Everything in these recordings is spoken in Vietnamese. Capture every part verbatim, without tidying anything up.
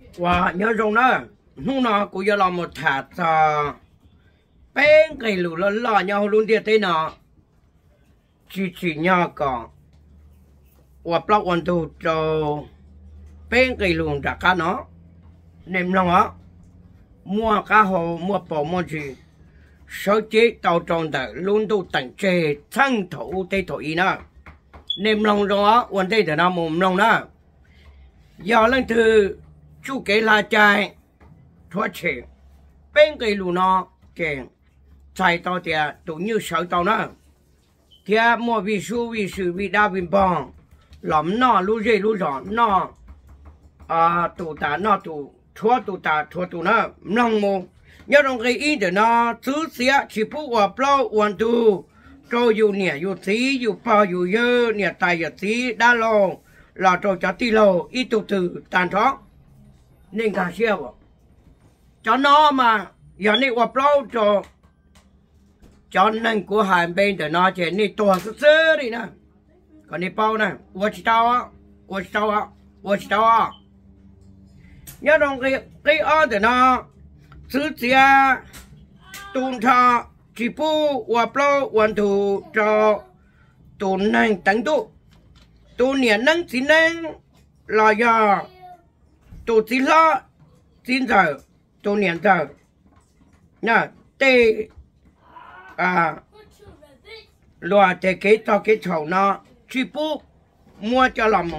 và nhớ rồi đó lúc nào cũng giờ làm một thả cho bên cái lũ lớn lo nhau luôn đi thế nào chỉ chỉ nhau còn và block one two cho bên cái lũ trả cá nó nên lòng á mua cá hồ mua bò mua gì số chế tàu tròn đời luôn tu tận chế thân thủ tây thổ ý nữa nên lòng đó vấn đề là nó mồm lòng đó giờ lần thứ chú kế là trai thoát chế bên cái lũ nó kèn chạy tàu thì tụ như sợ tàu nữa thì mua vì số vì sự vì đa vì bằng làm nó lũ dây lũ giòn nó à tụ ta nó tụ thua tụ ta thua tụ nó lòng mồm nhớ trong cái ý để nó thứ xía chỉ phụ vào bao hoàn tu cho dù nhẹ dù tí dù bao dù dơ nhẹ tài dù tí đa lô là cho cho tí lô ít tụ từ tàn thoát nên cả xía vào cho nó mà giờ này vào bao cho cho nên của hai bên để nó chỉ này to sơ sơ đi nè còn này bao nè qua chỉ tao á qua chỉ tao á qua chỉ tao á nhớ trong cái cái ở để nó thứ chia tuần thọ chỉ phụ và bao hoàn thủ cho tuần năng tăng tu tuần niên năng chỉ năng là do tuần chỉ lo chín giờ tuần niên giờ nha tê à loa tê cái to cái chậu nó chỉ phụ mua cho làm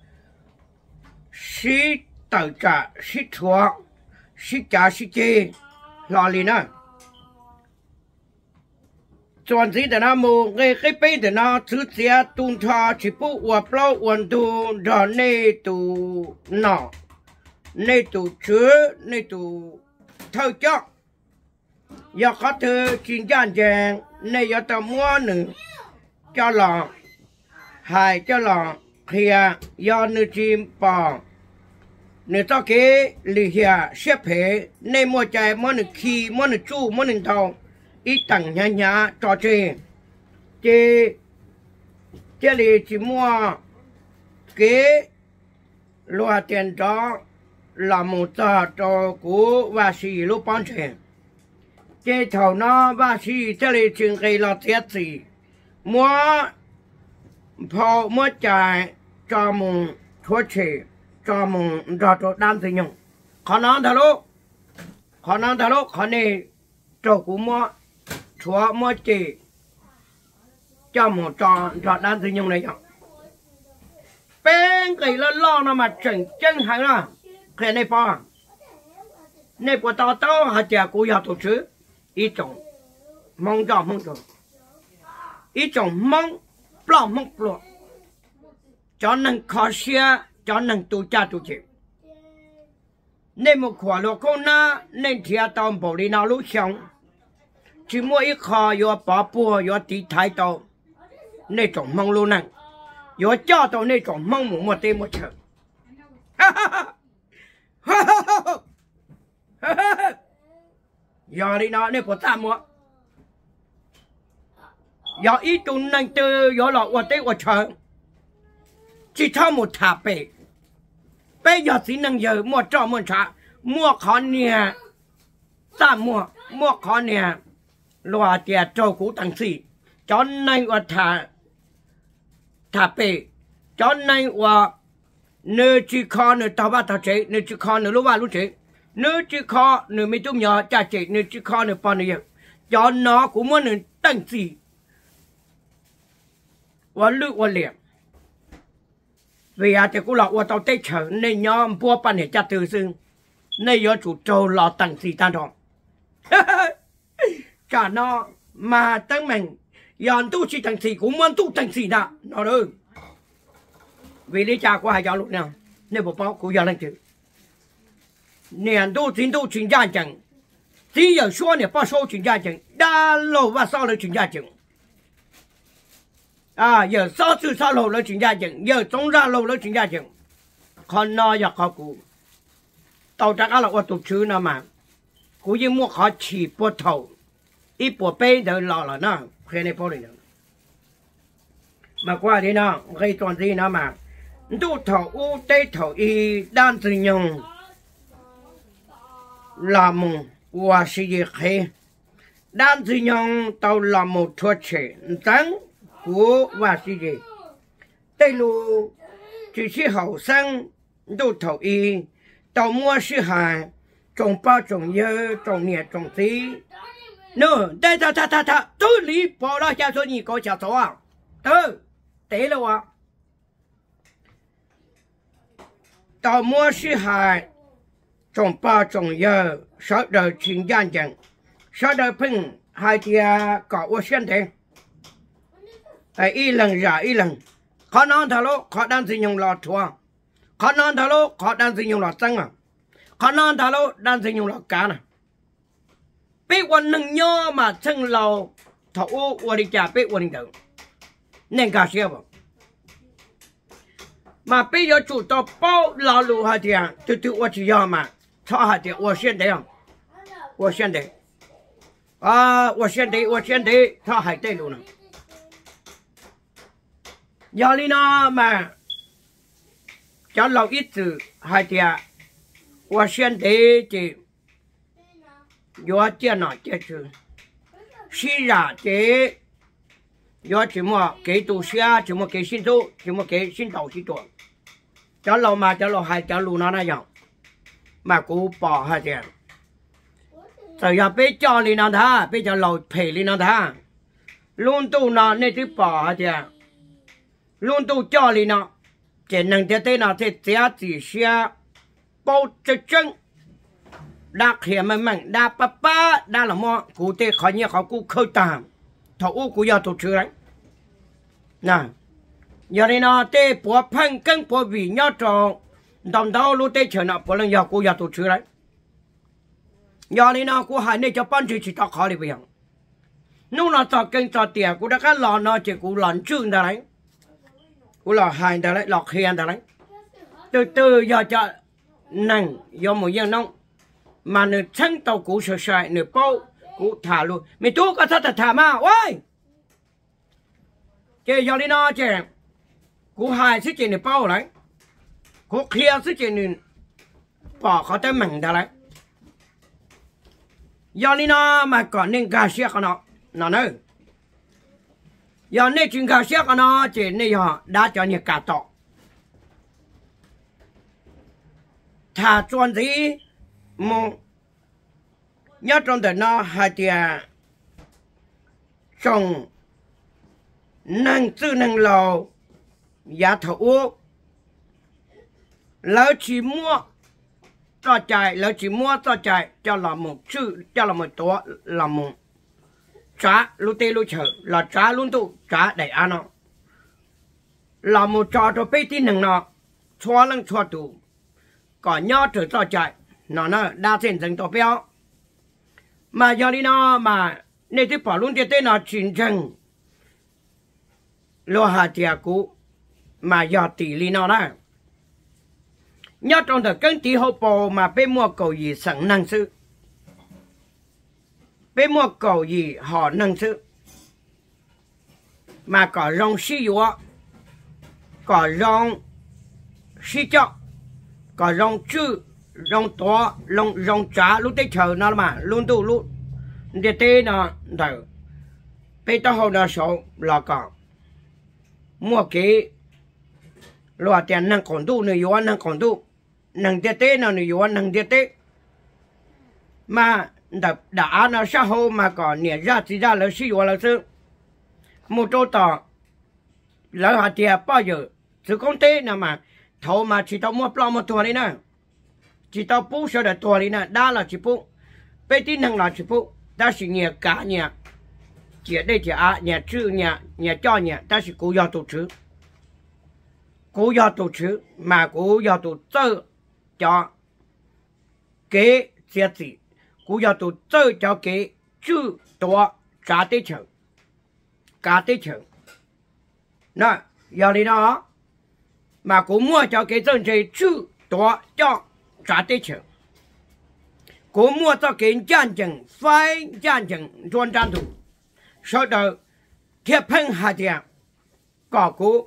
xí tờ trả xí chua xí trả xí chê lo liền á chọn gì để nó mua cái cái bê để nó thứ xe tuôn thọ chỉ phụ và bao hoàn tu rồi nê tu nọ nê tu chứa nê tu thâu cho giờ có thứ chuyên gia chàng nê giờ tao mua nữa cho lò hai cho lò kia do nữ chim bò nữ tao kế lì hiệp xếp hệ nên mua trái mua nữ khi mua nữ chu mua nữ tàu ít tặng nhà nhà cho chơi chơi chơi lì chỉ mua kế loa tiền đó là một tờ cho của và xì lúc bán tiền chơi thầu nó và xì chơi lì chuyện gây là thiệt gì mua phô mua trái cho mùng thuốc chế cho mùng cho cho đam thì nhung khó nói thật luôn khó nói thật luôn khó này cho cũng mua chúa mua chế cho mùng cho cho đam thì nhung này nhung bên cái lo lo nó mà chỉnh chân hàng là cái này bao này của tao tao hạt chè của nhà tổ chức ít种mong cho mong cho ít种mong plong mong plong cho nên khó xia cho nên tu cha tu chế nên một khoản lô con na nên thiệt tao bảo đi nào lúc xong chỉ mua ít khó yo bỏ bùa yo tí thái tao nên trồng mong luôn nè yo cho tao nên trồng mong một một tên một chợ giờ đi nó nên có tam mua giờ ít tuần này từ giờ lọ qua tết qua chợ chỉ thao một thả bể bây giờ chỉ năng giờ mua cho mua trả mua khó nè ta mua mua khó nè loa tiền trâu cũ tăng xì cho nên qua thả thả bể cho nên qua nơi chỉ khó nơi tao bắt tao chế nơi chỉ khó nơi lúc ba lúc chế nơi chỉ khó nơi mấy chúng nhỏ cha chế nơi chỉ khó nơi bao nhiêu cho nó cũng muốn nơi tăng xì và lựa và liền vì à thì cũng là qua tàu tết chở nên nhóm bua pan để chặt từ xương nên do chủ trâu lò tặng gì tan đó cả nó mà tăng mình dọn tu chỉ tặng gì cũng muốn tu tặng gì đã nó đâu vì lý cha của hai cháu lúc nào nên bộ báo của gia đình chứ niệm tu chính tu chính gia chẳng chỉ有说你不收chính gia chẳng đã lâu và sau là chính gia chẳng à giờ sáu chữ sáu lầu là chính gia chừng giờ trong ra lầu là chính gia chừng con nó giờ khó cụ tàu chắc là qua tụt chữ nào mà cụ như mua khó chỉ bộ thầu ít bộ bê đỡ lò là nó khi này bao nhiêu mà qua đi nó gây toàn gì nó mà tu thầu u tê thầu y đan từ nhung là một và sự gì khi đan dư nhong tàu là một thuật chế trắng của và sự gì đây lù chỉ chỉ hậu sang đồ thầu y tàu mua sự hài trồng bao trồng dơ trồng nhẹ trồng tí nữa đây ta ta ta ta tôi lý bỏ ra cho tôi nhỉ có chả số à từ tế đâu à tàu mua sự hài trồng bao trồng dơ sau đó chính gian chẳng sau đó phun hai tia cỏ ô xuyên thế ai y lần ra y lần khó non thà lô khó đan gì nhung lọt thua khó non thà lô khó đan gì nhung lọt trăng à khó non thà lô đan gì nhung lọt cá nè biết quan nâng nhớ mà chân lầu thầu ô ô đi trả biết quan được nên cả xe vào mà bây giờ chủ tàu bao lao lù hai tia từ từ ô chỉ要嘛cho hai tia ô xuyên thế à ô xuyên thế à ô xuyên thế ô xuyên thế cho hai tia luôn nè giờ đi nó mà cho lâu ít từ hai tia và xuyên thế thì do tiền nó chết chứ xí ra thế do chỉ mua cái đồ xe chỉ mua cái xin số chỉ mua cái xin đầu xin tuổi cho lâu mà cho lâu hai cho lù nó này vậy mà cũng bỏ hai tia rồi giờ bây giờ đi nó tha bây giờ lâu phê đi nó tha luôn tu nó nên thứ bỏ hai tia luôn tu cho li nó chỉ năng thế thế nào thì giá chỉ xe bao chân chân đã khiêm mình mình đã pa pa đã là mò cụ thể khỏi nhớ khỏi cụ khơi tạm thầu u cụ giờ tổ chức đấy nè giờ này nó thế bỏ phăng cân bỏ vì nhớ tròn đồng đầu lúc thế chờ nó bỏ lần giờ cụ giờ tổ chức đấy giờ này nó cụ hai này cho ban chỉ chỉ tao khó đi bây giờ lúc nó cho cân cho tiền cụ đã cái lò nó chỉ cụ lòn trương đấy cú lò hai ta lấy lọt hiền ta lấy từ từ giờ cho nằng do một dân nông mà nửa chân tàu cũ sờ sài nửa bao cũ thả luôn mày chú có thật thả mà ôi chơi giờ đi nó chơi cũ hai sức chơi nửa bao lấy cũ kia sức chơi nửa bỏ khó tới mảnh ta lấy giờ đi nó mà còn nên gà xe con nó nó nữa giờ này chuyện cao xe của nó chỉ này họ đã cho nhiều cả tọ thà chuẩn gì một nhớ trong đời nó hai tia trồng năng tư năng lầu giá thầu lỡ chỉ mua cho chạy lỡ chỉ mua cho chạy cho là một chữ cho là một tổ là một trả lúc tê lúc chờ là trả luôn tụ trả để ăn nó là một trò cho bê tin nằng nó xóa lăng xóa tụ có nhớ trở cho chạy nó nó đa tiền dành tổ béo mà giờ đi nó mà nên thì bỏ luôn tiền tên nó chính chân lo hà tiệt cũ mà giờ tỷ lý nó đó nhớ trong thời cân tí hộp bò mà bê mua cầu gì sẵn năng sự bé mua cầu gì họ nâng sự mà có rong xí dụ có rong xí chọ có rong chữ rong to rong rong trả lúc tới chờ nó mà luôn tu luôn để tê nó thở bé tao hậu nó số là có mua cái loa tiền năng còn tu nữa yếu năng còn tu năng để tê nó nữa yếu năng để tê mà đã đã nó xã hội mà còn nhẹ ra thì ra là sử dụng là sự một chỗ tỏ lỡ hạt tiền bao giờ sự công ty nào mà thầu mà chỉ tao mua plong một tuần đi nè chỉ tao bù sửa được tuần đi nè đa là chỉ bù bây tin năng là chỉ bù ta chỉ nhẹ cả nhẹ chỉ đây chỉ à nhẹ chữ nhẹ nhẹ cho nhẹ ta chỉ cố giao tổ chức cố giao tổ chức mà cố giao tổ chức cho cái giá trị cú giờ tụ chơi cho cái chữ to trả tới chừng cả tới chừng nè giờ đi đó mà cú mua cho cái dân chơi chữ to cho trả tới chừng cú mua cho cái战争phải战争专战thủ sau đó thiết phân hạt tiền có cú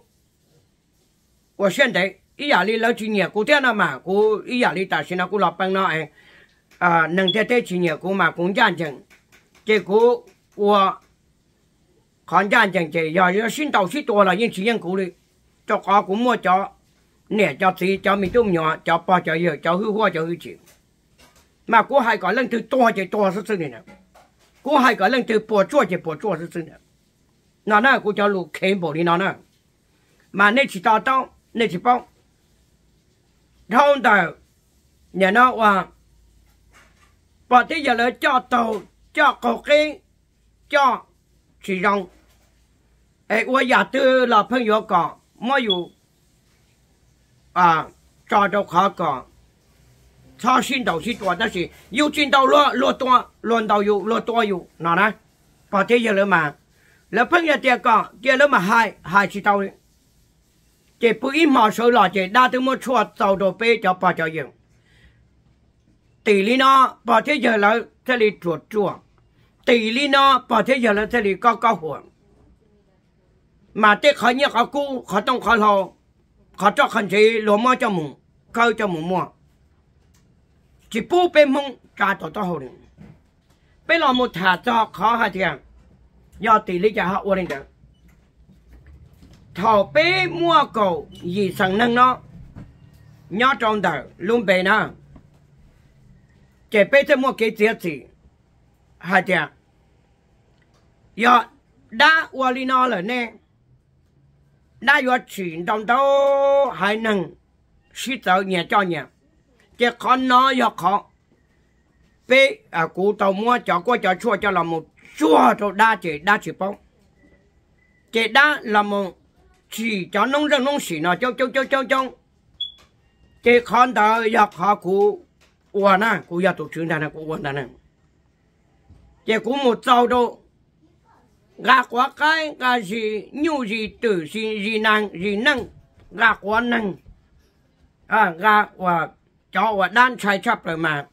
我现在一压力老几年，古天那嘛，古一压力大些那古老板那哎。 啊，能在这几年古嘛共战争，结果我抗战争这要要新到许多了，因此因古里，就搞古么叫，呢叫自叫民都苗，叫八叫药，叫黑花叫黑钱，嘛古还个人都多就多是真的呢，古还个人都不做就不做是真的，那那古叫路看不的那那，嘛那去打刀，那去包，然到，然后话。把这些人叫到叫高根叫去让，哎，我也对老朋友讲，没有啊，找到他讲，他心头是多，但是有见到落落多，乱到有落多有，哪呢？把这些人嘛，老朋友在讲，这人嘛还还知道的，这不一毛手了，这那都没错，找到背叫八角人。地里呢，把这些人这里做做，地里呢，把这些人这里搞搞活。mà tết khai nhớ khai cũ khai tông khai hậu khai cho khai gì lúa mò cho mùng câu cho mùng mò chỉ bố bên mông trả tổ to hậu đi bây giờ một thả cho khó hai tiền do tỷ lệ trả họ ổn định thầu bé mua cầu gì sang nâng nó nhớ trong đời luôn bề nè chỉ bé cho mua cái gì gì hai tiền do đã qua đi nó rồi nè đã có chuyện trong đó hai nâng sĩ tự nhà cho nhà chỉ con nó do khó bé à cụ tàu mua cho qua cho chua cho là một chua cho đa chỉ đa chỉ bông chỉ đa là một chỉ cho nông dân nông sĩ nó cho cho cho cho cho chỉ con tàu do khó cụ qua nè cụ do tổ chức này cụ quan này chỉ cụ một trâu đâu gà quá cái gà gì nhiều gì tử gì gì năng gì năng gà quá năng à gà quá cho quá đan chạy chắp rồi mà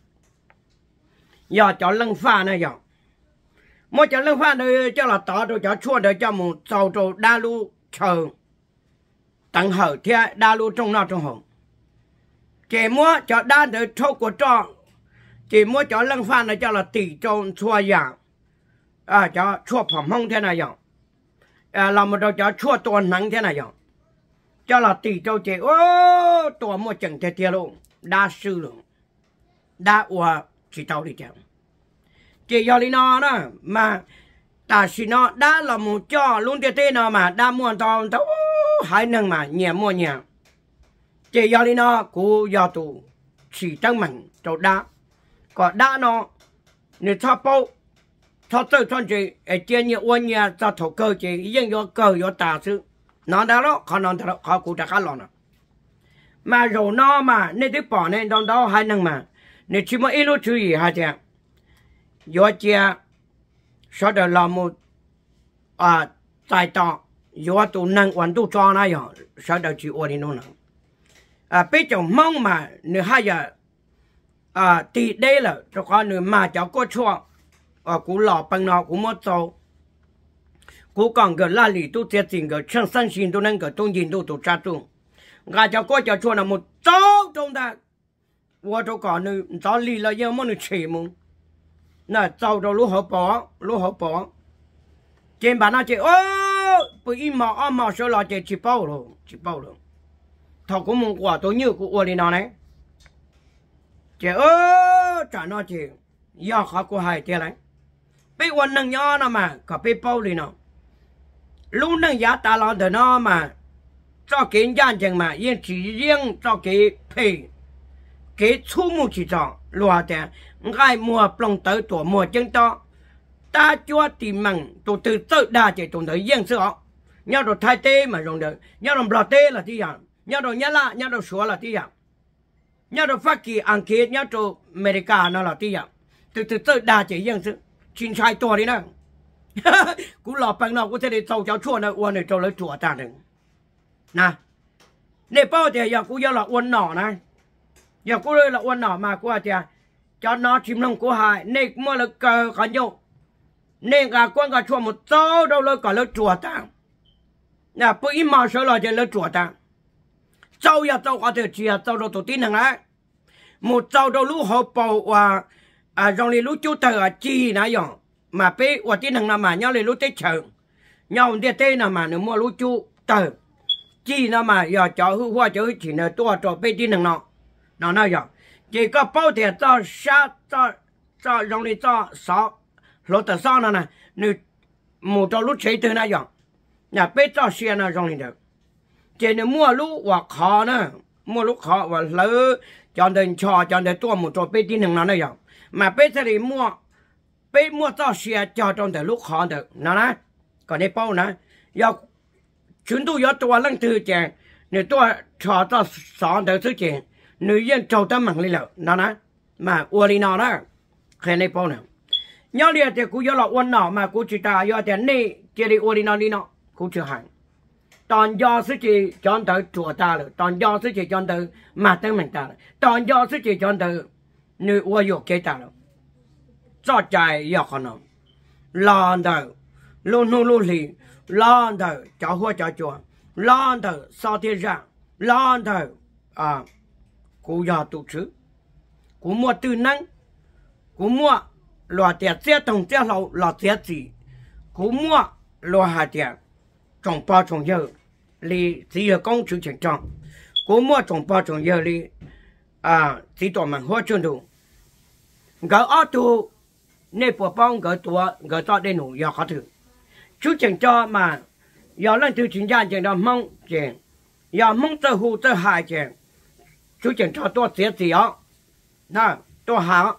giờ cho lăng pha này giờ mỗi cho lăng pha này cho là tỏ rồi cho chua để cho một trâu trâu đa lu chờ tặng hở thế đa lu trong nào trong hồng chỉ mua cho đa để thâu của trò chỉ mua cho lăng pha này cho là tỷ trâu chua dạng à cho chua phẩm hông thế này vậy à làm một đồ cho chua toàn nắng thế này vậy cho là tỷ châu chế ô toàn một chẳng thể tiêu luôn đa sư luôn đa ua chỉ tao đi chẳng chỉ do lý nó đó mà ta chỉ nó đã là một cho luôn tiền thế nào mà đa mua tao tao hai nâng mà nhẹ mua nhẹ chỉ do lý nó của do tụ chỉ tăng mạnh cho đa còn đa nó người ta bao thọ tự thọ gì ở trên nhiều quân nhà cho thổ cơ gì yên vô cơ vô tà sư nó đã đó họ nói thật họ cũng đã khá lỏng mà rồi nó mà nên tiếp bỏ nên đó đó hai năng mà nên chỉ mới ít lúc chú ý hai chàng vô chia sau đó là một à tài tọ vô tụ năng hoàn tụ cho nó rồi sau đó chỉ ổn đi nó nữa à bây giờ mong mà nửa hai giờ à thì đây là cho con nửa mà cháu có chua à cú lọ bằng nó cú mất trâu cú còn cái la lì tu tiệt tình cái chân sinh sinh tu nên cái tung nhiên tu tu cha tu gà cho coi cho chua là một trâu trong đó我就讲你早离了要么你吃么那早着如何包如何包肩膀那些哦不一毛二毛手了就去包了去包了他给我们我都有个我的那呢这哦转那去要好过还得来被我能要了嘛可被包里呢路能压大了的那嘛照给眼睛嘛也只用照给配cái thu mua chỉ cho loa tiền ngay mua plong tới tuổi mua chân to ta cho tìm măng tôi từ tự đa chỉ tôi tới yên sữa nhau rồi thay tê mà dùng được nhau rồi bọt tê là tí dạng nhau rồi nhá la nhau rồi sủa là tí dạng nhau rồi phát kỳ ăn kia nhau rồi America nó là tí dạng từ từ tự đa chỉ yên sữa chín sai tuổi đi nè cú lọ bằng nào cũng thể để trâu cháu chua này uốn này trâu lấy chùa ta đừng nè để bao giờ giờ cú giờ là uốn nỏ này giờ cô đây là uốn nỏ mà cô à cho nó chìm lòng cô hại nên mua là cờ cả nhau nên cả quan cả chùa một chỗ đâu là cả là chùa ta nè bữa ít mà sợ là chỉ là chùa ta châu ya châu có thể chỉ châu đâu tổ tiên hàng á một trâu đâu lũ họ bầu và à dòng lì lũ chú tờ à chi nãy dòng mà bé và tiếng thằng nào mà nhau lì lũ tết chờ nhau đi tết nào mà nếu mua lũ chú tờ chi nào mà giờ cho hư hoa cho chỉ là tua cho bé tiếng thằng nào nó nói giờ chỉ có bao tiền cho sa cho cho dòng lì cho sáu lỗ tờ sáu này nè nếu một trâu lũ chơi từ nãy dòng nhà bé cho xe nào dòng lì được chỉ nếu mua lũ hoặc khó nè mua lũ khó và lỡ cho nên cho cho nên tua một trâu bé tiếng thằng nào nói dòng mà bé sẽ đi mua bé mua cho xe cho trong thời lúc khó được nó nè còn đây bao nè giờ chúng tôi giờ tua lăng từ chèn nếu tua cho cho sáu đời thứ chèn nữ dân trâu tâm bằng lên lợ nó nè mà uo đi nó đó cái này bao nè nhớ đi thì cũng giờ là uo nó mà cũng chỉ ta giờ thì này chỉ đi uo đi nó đi nó cũng chưa hẳn toàn do sự chỉ chọn tới chùa ta rồi toàn do sự chỉ chọn tới mà tên mình ta rồi toàn do sự chỉ chọn tới nữ uo yok cái ta rồi cho chạy yok nó lon đầu luôn luôn luôn lì lon đầu cho hoa cho chùa lon đầu sao thế ra lon đầu à cú giờ tụ chứ cú mua tư năng cú mua loạt tiền xe tổng xe lầu loạt xe gì cú mua loạt hạt tiền trồng bao trồng dưa li chỉ là công chủ chính trọng cú mua trồng bao trồng dưa li à chỉ tụi mình hoa chân đủ gỡ ở tu nên bộ bông gỡ tua gỡ to đến nụ giờ khó thử chú chẳng cho mà giờ lên từ chính gia chẳng đó mong chẳng giờ mong tới hù tới hại chẳng chú chẳng cho tôi xế gì đó nè tôi hả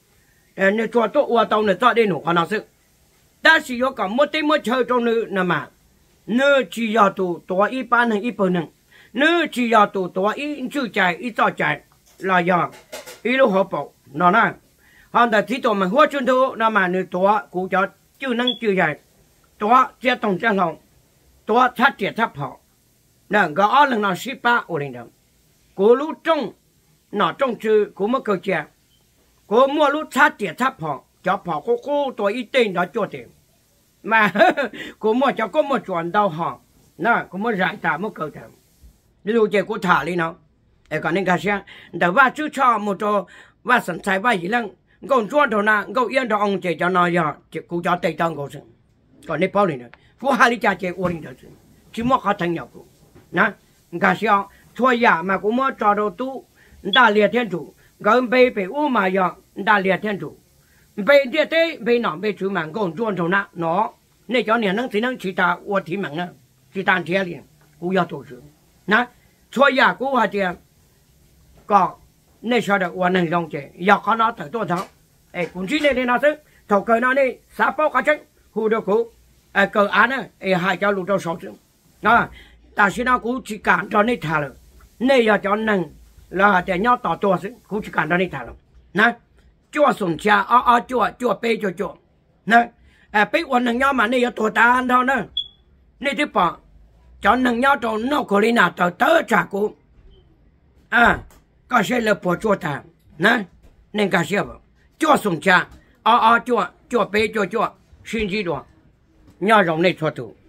nên cho tôi ua tàu này to đến nụ khó nào sự ta chỉ có cả một tiếng một chơi trong nữ nè mà nữ chỉ giờ tụ tôi ít bán hơn ít bần hơn nữ chỉ giờ tụ tôi ít chữ chạy ít cho chạy là giờ ít lúc họ bảo nó nè họ đã chỉ tụi mình hoa chân thu nè mà nữ tôi cũng cho chữ năng chữ chạy tôi chia tổng chia lòng tôi thắt tiền thắt họ nè gõ lần nào ship ba ổn định được cố lúc trong nó trong chữ cũng mất cơ chế cố mua lúc thắt tiền thắt họ cho họ cô cô tôi ít tiền đó cho tiền mà cố mua cho có một chuyện đau họ nè cũng mới giải tỏa một cơ thể ví dụ như cô thả đi nó để còn nên cái gì để vào chú cho một chỗ vào sẵn sàng vào gì lăng còn chuột thôi nè còn yên cho ông chị cho nó giờ chị cũng cho tay tăng cô sinh còn nên bao nhiêu nữa cô hai đi cha chị uống được chỉ mua khó thành nhau cô nè cái gì thôi ya mà cũng mới cho đồ tu ta liệt thiên chủ gần bây bây u mà giờ ta liệt thiên chủ bây địa thế bây nọ bây chú mạng còn chuột thôi nè nó nên cho nên năng thì năng chỉ ta uống thì mạng nè chỉ ta chơi liền cũng要tổ chức nè thôi ya cũng hai tiền còn nên sao được uống năng trong chơi giờ có nó tới tôi thắng ê cũng chỉ nên nó chứ thầu cờ nó đi xã bao cả chứ hù được cũng ê cờ án á ê hai cháu lụt đâu sáu chứ đó ta xin nó cũng chỉ cản cho nên thả rồi nên giờ cho năng là để nhau tỏตัวchứ cũng chỉ cản cho nên thả rồi nè chua sùng cha ó ó chua chua bê chua chua nè ê bê uống năng nhau mà nên giờตัวta ăn thôi nè nên tiếp bỏ cho năng nhau cho nó có đi nào tớ tớ trả cũng à có sẽ là bỏ chua ta nè nên cái gì vậy chua sùng cha ó ó chua chua bê chua chua xin gì đó nhau rồng này chua tụ